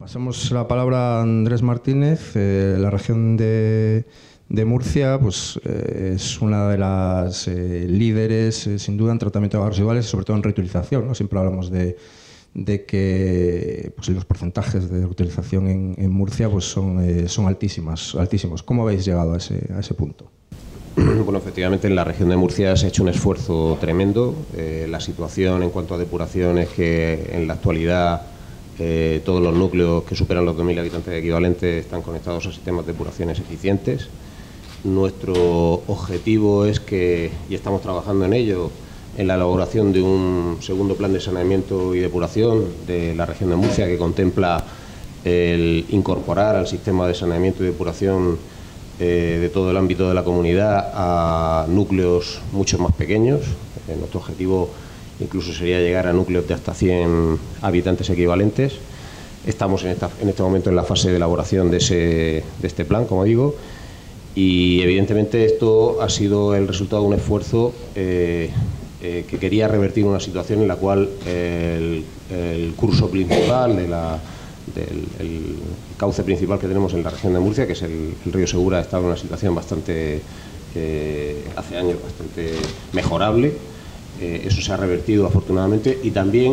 Pasamos la palabra a Andrés Martínez. La región de Murcia pues, es una de las líderes, sin duda, en tratamiento de aguas residuales, sobre todo en reutilización, ¿no? Siempre hablamos de que pues, los porcentajes de reutilización en Murcia pues, son altísimos. ¿Cómo habéis llegado a ese punto? Bueno, efectivamente en la región de Murcia se ha hecho un esfuerzo tremendo. La situación en cuanto a depuración es que en la actualidad todos los núcleos que superan los 2.000 habitantes equivalentes están conectados a sistemas de depuraciones eficientes. Nuestro objetivo es que, y estamos trabajando en ello, en la elaboración de un segundo plan de saneamiento y depuración de la región de Murcia, que contempla el incorporar al sistema de saneamiento y depuración de todo el ámbito de la comunidad a núcleos mucho más pequeños. Nuestro objetivo incluso sería llegar a núcleos de hasta 100 habitantes equivalentes. Estamos en este momento en la fase de elaboración de este plan, como digo, y evidentemente esto ha sido el resultado de un esfuerzo que quería revertir una situación en la cual el curso principal del cauce principal que tenemos en la región de Murcia, que es el río Segura, estaba en una situación bastante, hace años, bastante mejorable. Eso se ha revertido afortunadamente, y también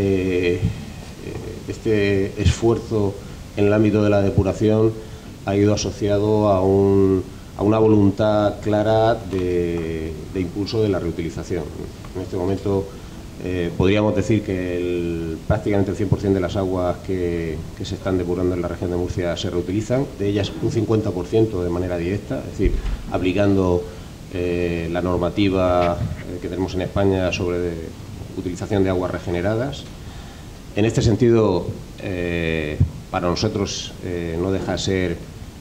este esfuerzo en el ámbito de la depuración ha ido asociado a una voluntad clara de impulso de la reutilización. En este momento podríamos decir que prácticamente el 100% de las aguas que se están depurando en la región de Murcia se reutilizan, de ellas un 50% de manera directa, es decir, aplicando la normativa que tenemos en España sobre utilización de aguas regeneradas. En este sentido, para nosotros no deja de ser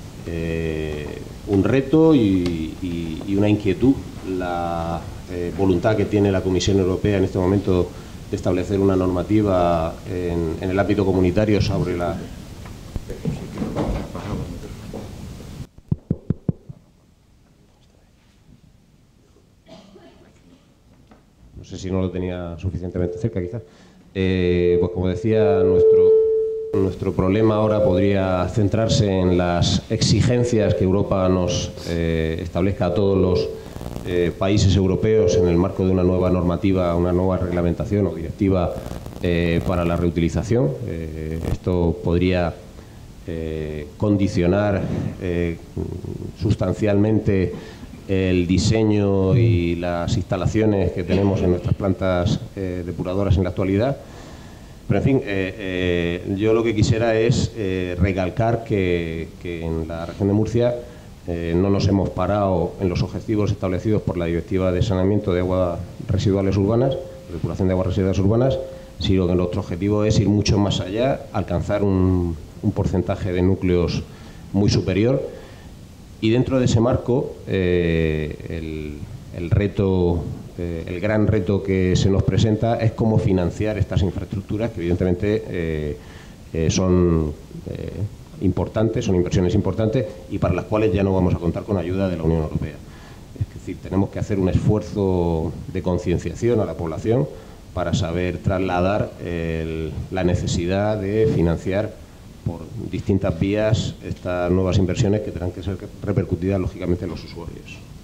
un reto y una inquietud la voluntad que tiene la Comisión Europea en este momento de establecer una normativa en el ámbito comunitario sobre la... No sé si no lo tenía suficientemente cerca, quizás. Pues como decía, nuestro problema ahora podría centrarse en las exigencias que Europa nos establezca a todos los países europeos en el marco de una nueva normativa, una nueva reglamentación o directiva para la reutilización. Esto podría condicionar sustancialmente el diseño y las instalaciones que tenemos en nuestras plantas depuradoras en la actualidad. Pero, en fin, yo lo que quisiera es recalcar que en la región de Murcia no nos hemos parado en los objetivos establecidos por la Directiva de Saneamiento de Aguas Residuales Urbanas, depuración de aguas residuales urbanas, sino que nuestro objetivo es ir mucho más allá, alcanzar un porcentaje de núcleos muy superior. Y dentro de ese marco, el gran reto que se nos presenta es cómo financiar estas infraestructuras, que evidentemente son importantes, son inversiones importantes y para las cuales ya no vamos a contar con ayuda de la Unión Europea. Es decir, tenemos que hacer un esfuerzo de concienciación a la población para saber trasladar la necesidad de financiar por distintas vías estas nuevas inversiones que tendrán que ser repercutidas lógicamente en los usuarios.